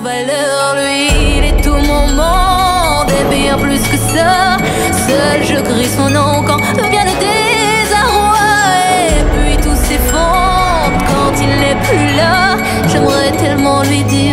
valeur. Lui, il est tout mon monde et bien plus que ça. Seul je crie son nom quand vient le désarroi. Et puis tout s'effondre quand il n'est plus là. J'aimerais tellement lui dire